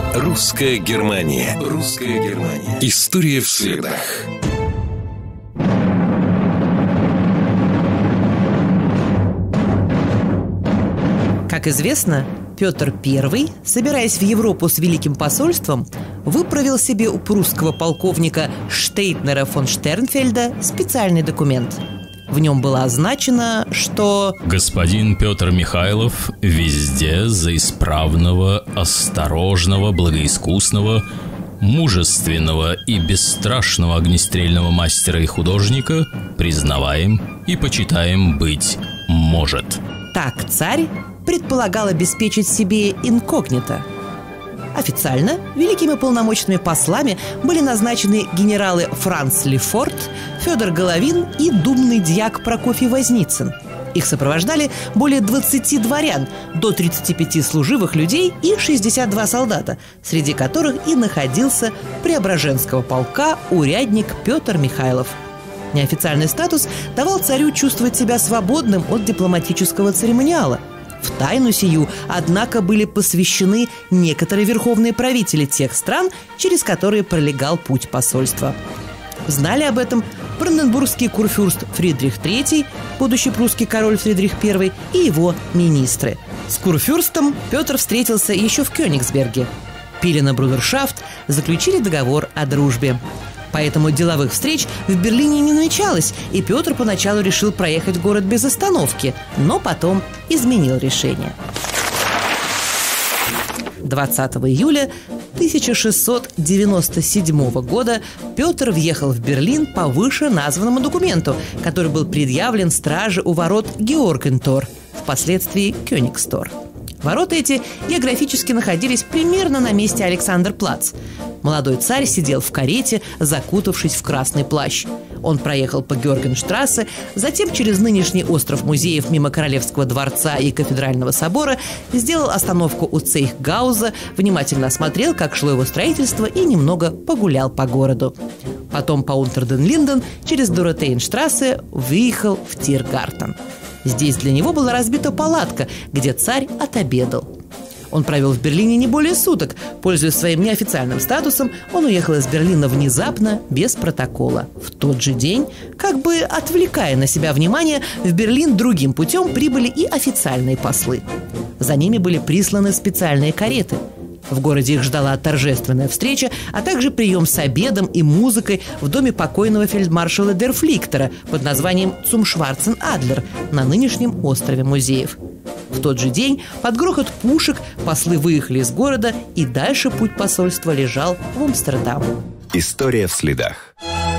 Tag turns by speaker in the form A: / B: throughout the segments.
A: Русская Германия. Русская Германия. История в следах.
B: Как известно, Петр I, собираясь в Европу с Великим посольством, выправил себе у прусского полковника Штейтнера фон Штернфельда специальный документ. В нем было означено, что
C: господин Петр Михайлов везде за исправного, осторожного, благоискусного, мужественного и бесстрашного огнестрельного мастера и художника признаваем и почитаем быть может.
B: так царь предполагал обеспечить себе инкогнито. Официально великими полномочными послами были назначены генералы Франц Лефорт, Федор Головин и думный дьяк Прокофий Возницын. Их сопровождали более 20 дворян, до 35 служивых людей и 62 солдата, среди которых и находился Преображенского полка урядник Петр Михайлов. Неофициальный статус давал царю чувствовать себя свободным от дипломатического церемониала. В тайну сию, однако, были посвящены некоторые верховные правители тех стран, через которые пролегал путь посольства. Знали об этом бранденбургский курфюрст Фридрих III, будущий прусский король Фридрих I и его министры. С курфюрстом Петр встретился еще в Кёнигсберге. Пилина брудершафт заключили договор о дружбе. Поэтому деловых встреч в Берлине не намечалось, и Петр поначалу решил проехать в город без остановки, но потом изменил решение. 20 июля 1697 года Петр въехал в Берлин по вышеназванному документу, который был предъявлен страже у ворот Георгентор, впоследствии Кёнигстор. Ворота эти географически находились примерно на месте Александрплац. Молодой царь сидел в карете, закутавшись в красный плащ. Он проехал по Георгенштрассе, затем через нынешний остров музеев мимо Королевского дворца и Кафедрального собора, сделал остановку у Цейхгауза, внимательно осмотрел, как шло его строительство, и немного погулял по городу. Потом по Унтерден-Линден через Доротейнштрассе выехал в Тиргартен. Здесь для него была разбита палатка, где царь отобедал. Он провел в Берлине не более суток. Пользуясь своим неофициальным статусом, он уехал из Берлина внезапно, без протокола. В тот же день, как бы отвлекая на себя внимание, в Берлин другим путем прибыли и официальные послы. За ними были присланы специальные кареты. В городе их ждала торжественная встреча, а также прием с обедом и музыкой в доме покойного фельдмаршала дер Фликтера под названием Цумшварцен-Адлер на нынешнем острове музеев. В тот же день под грохот пушек послы выехали из города, и дальше путь посольства лежал в Амстердам.
A: История в следах.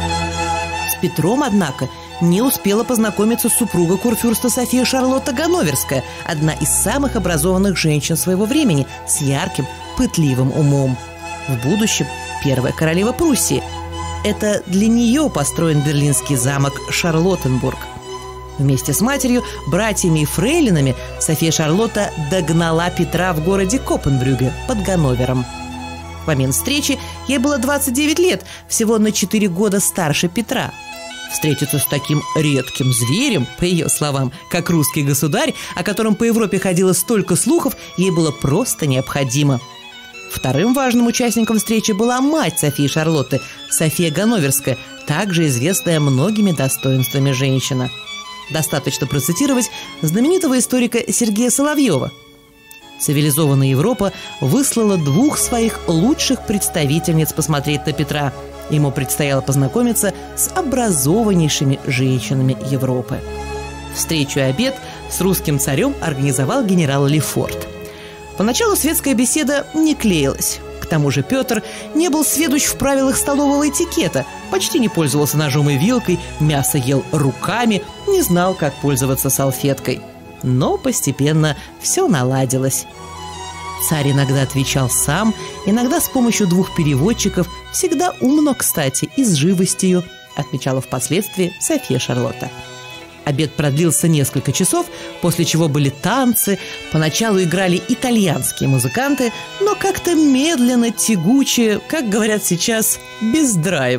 B: С Петром, однако, не успела познакомиться супруга курфюрста София Шарлотта Ганноверская, одна из самых образованных женщин своего времени, с ярким, пытливым умом. В будущем первая королева Пруссии. Это для нее построен берлинский замок Шарлоттенбург. Вместе с матерью, братьями и фрейлинами София Шарлотта догнала Петра в городе Копенбрюге под Ганновером. В момент встречи ей было 29 лет, всего на 4 года старше Петра. Встретиться с таким редким зверем, по ее словам, как русский государь, о котором по Европе ходило столько слухов, ей было просто необходимо. Вторым важным участником встречи была мать Софии Шарлотты, София Ганноверская, также известная многими достоинствами женщина. Достаточно процитировать знаменитого историка Сергея Соловьева. Цивилизованная Европа выслала 2 своих лучших представительниц посмотреть на Петра. Ему предстояло познакомиться с образованнейшими женщинами Европы. Встречу и обед с русским царем организовал генерал Лефорт. Поначалу светская беседа не клеилась. К тому же Петр не был сведущ в правилах столового этикета, почти не пользовался ножом и вилкой, мясо ел руками, не знал, как пользоваться салфеткой. Но постепенно все наладилось. Царь иногда отвечал сам, иногда с помощью 2 переводчиков, всегда умно, кстати, и с живостью, отмечала впоследствии София Шарлотта. Обед продлился несколько часов, после чего были танцы. Поначалу играли итальянские музыканты, но как-то медленно, тягуче, как говорят сейчас, без драйва.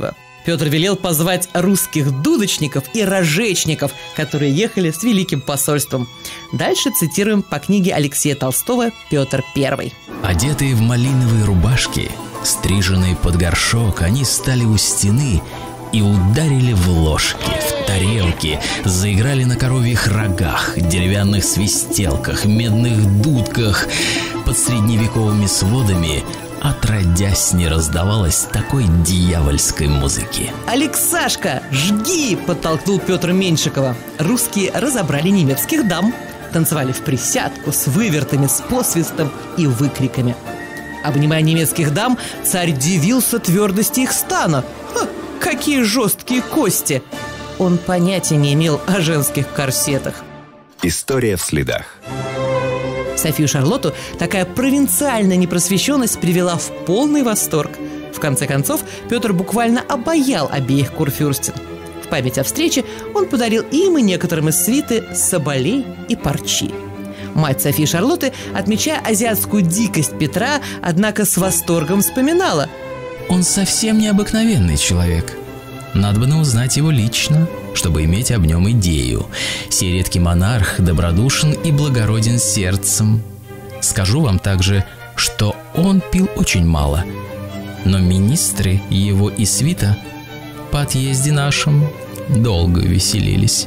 B: Петр велел позвать русских дудочников и рожечников, которые ехали с великим посольством. Дальше цитируем по книге Алексея Толстого «Петр I».
C: Одетые в малиновые рубашки, стриженные под горшок, они стали у стены и ударили в ложки, в тарелки, заиграли на коровьих рогах, деревянных свистелках, медных дудках. Под средневековыми сводами отродясь не раздавалось такой дьявольской музыки.
B: «Алексашка, жги!» – подтолкнул Петр Меньшикова. Русские разобрали немецких дам. Танцевали в присядку, с вывертами, с посвистом и выкриками. Обнимая немецких дам, царь дивился твердости их стана. Какие жесткие кости! Он понятия не имел о женских корсетах.
A: История в следах.
B: Софию Шарлотту такая провинциальная непросвещенность привела в полный восторг. В конце концов, Петр буквально обаял обеих курфюрстин. В память о встрече он подарил им и некоторым из свиты соболей и парчи. Мать Софии Шарлотты, отмечая азиатскую дикость Петра, однако с восторгом вспоминала:
C: «Он совсем необыкновенный человек. Надо бы узнать его лично, чтобы иметь об нем идею. Сей редкий монарх добродушен и благороден сердцем. Скажу вам также, что он пил очень мало, но министры его и свита по отъезде нашем долго веселились».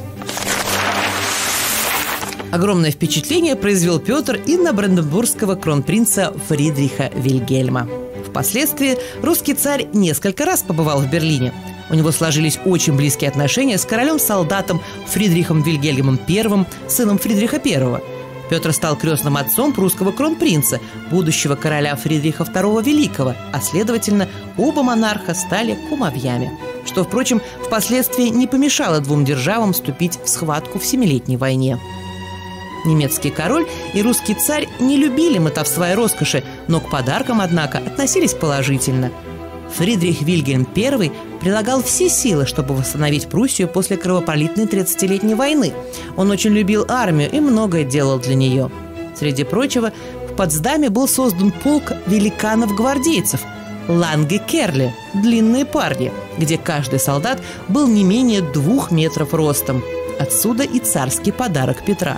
B: Огромное впечатление произвел Петр и на бранденбургского кронпринца Фридриха Вильгельма. Впоследствии русский царь несколько раз побывал в Берлине. У него сложились очень близкие отношения с королем-солдатом Фридрихом Вильгельмом I, сыном Фридриха I. Петр стал крестным отцом прусского кронпринца, будущего короля Фридриха II Великого, а следовательно, оба монарха стали кумовьями. Что, впрочем, впоследствии не помешало двум державам вступить в схватку в Семилетней войне. Немецкий король и русский царь не любили мотовства и роскоши, но к подаркам, однако, относились положительно. Фридрих Вильгельм I прилагал все силы, чтобы восстановить Пруссию после кровопролитной 30-летней войны. Он очень любил армию и многое делал для нее. Среди прочего, в Потсдаме был создан полк великанов-гвардейцев «Ланге-Керле» – длинные парни, где каждый солдат был не менее 2 метров ростом. Отсюда и царский подарок Петра.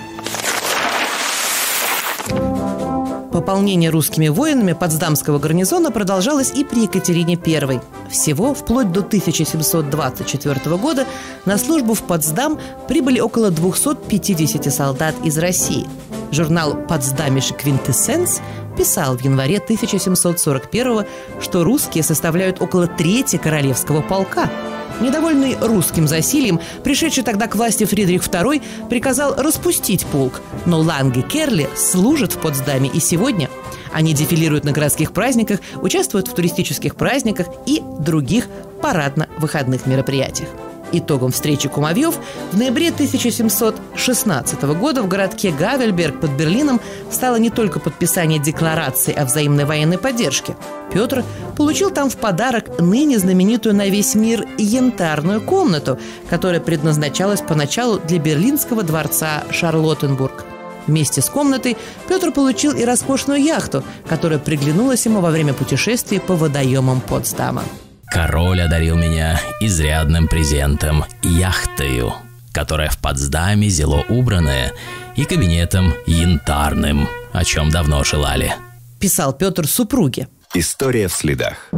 B: Пополнение русскими воинами Потсдамского гарнизона продолжалось и при Екатерине I. Всего, вплоть до 1724 года, на службу в Потсдам прибыли около 250 солдат из России. Журнал «Потсдамische Quintessenz» писал в январе 1741, что русские составляют около трети королевского полка. Недовольный русским засильем, пришедший тогда к власти Фридрих II приказал распустить полк, но Ланге-Керле служат в Потсдаме и сегодня. Они дефилируют на городских праздниках, участвуют в туристических праздниках и других парадно-выходных мероприятиях. Итогом встречи кумовьев в ноябре 1716 года в городке Гавельберг под Берлином стало не только подписание декларации о взаимной военной поддержке. Петр получил там в подарок ныне знаменитую на весь мир янтарную комнату, которая предназначалась поначалу для берлинского дворца Шарлоттенбург. Вместе с комнатой Петр получил и роскошную яхту, которая приглянулась ему во время путешествия по водоемам Потсдама.
C: Король одарил меня изрядным презентом – яхтою, которая в Потсдаме зело убранная, и кабинетом янтарным, о чем давно желали.
B: Писал Петр супруге.
A: История в следах.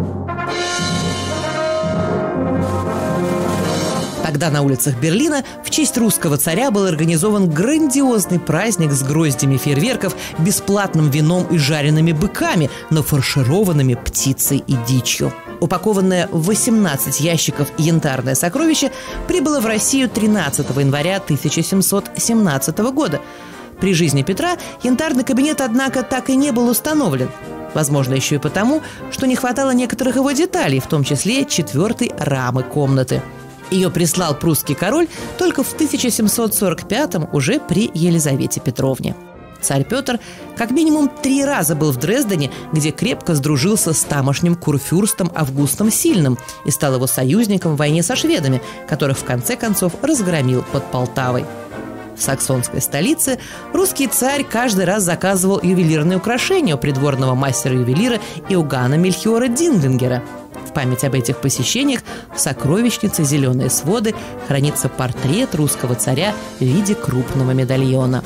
B: Тогда на улицах Берлина в честь русского царя был организован грандиозный праздник с гроздями фейерверков, бесплатным вином и жареными быками, нафаршированными птицей и дичью. Упакованное в 18 ящиков янтарное сокровище прибыло в Россию 13 января 1717 года. При жизни Петра янтарный кабинет, однако, так и не был установлен. Возможно, еще и потому, что не хватало некоторых его деталей, в том числе 4-й рамы комнаты. Ее прислал прусский король только в 1745-м, уже при Елизавете Петровне. Царь Петр как минимум 3 раза был в Дрездене, где крепко сдружился с тамошним курфюрстом Августом Сильным и стал его союзником в войне со шведами, которых в конце концов разгромил под Полтавой. В саксонской столице русский царь каждый раз заказывал ювелирные украшения у придворного мастера-ювелира Иоганна Мельхиора Динглингера. В память об этих посещениях в сокровищнице «Зеленые своды» хранится портрет русского царя в виде крупного медальона.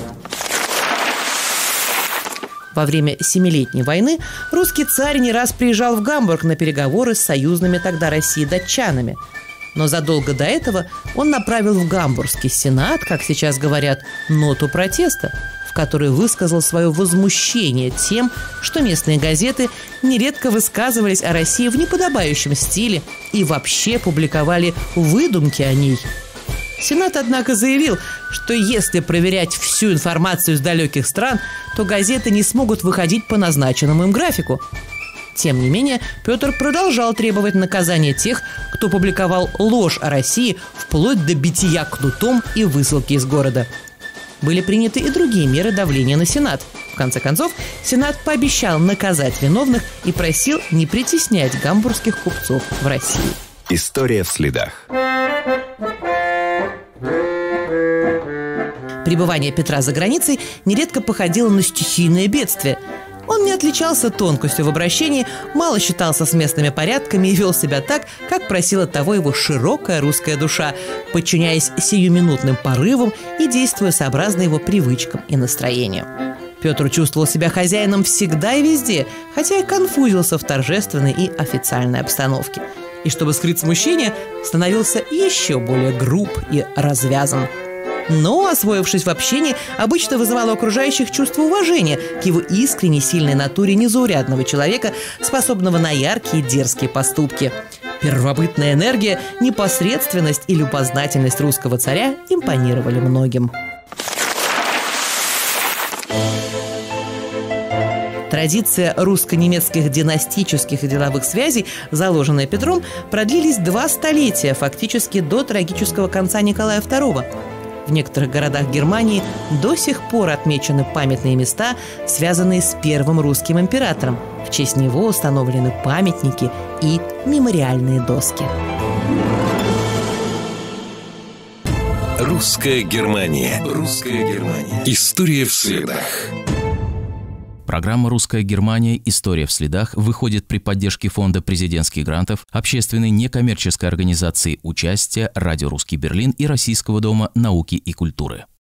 B: Во время Семилетней войны русский царь не раз приезжал в Гамбург на переговоры с союзными тогда России датчанами. Но задолго до этого он направил в Гамбургский сенат, как сейчас говорят, ноту протеста, в которой высказал свое возмущение тем, что местные газеты нередко высказывались о России в неподобающем стиле и вообще публиковали выдумки о ней. Сенат, однако, заявил, что если проверять всю информацию из далеких стран, то газеты не смогут выходить по назначенному им графику. Тем не менее, Петр продолжал требовать наказания тех, кто публиковал ложь о России, вплоть до битья кнутом и высылки из города. Были приняты и другие меры давления на Сенат. В конце концов, Сенат пообещал наказать виновных и просил не притеснять гамбургских купцов в России.
A: История в следах.
B: Пребывание Петра за границей нередко походило на стихийное бедствие. Он не отличался тонкостью в обращении, мало считался с местными порядками и вел себя так, как просила того его широкая русская душа, подчиняясь сиюминутным порывам и действуя сообразно его привычкам и настроению. Петр чувствовал себя хозяином всегда и везде, хотя и конфузился в торжественной и официальной обстановке. И чтобы скрыть смущение, становился еще более груб и развязан. Но, освоившись в общении, обычно вызывал у окружающих чувство уважения к его искренней сильной натуре незаурядного человека, способного на яркие дерзкие поступки. Первобытная энергия, непосредственность и любознательность русского царя импонировали многим. Традиция русско-немецких династических и деловых связей, заложенная Петром, продлились 2 столетия, фактически до трагического конца Николая II. В некоторых городах Германии до сих пор отмечены памятные места, связанные с первым русским императором. В честь него установлены памятники и мемориальные доски.
A: Русская Германия. Русская Германия. История в следах.
C: Программа «Русская Германия. История в следах» выходит при поддержке Фонда президентских грантов, общественной некоммерческой организации «Участие», Радио «Русский Берлин» и Российского дома науки и культуры.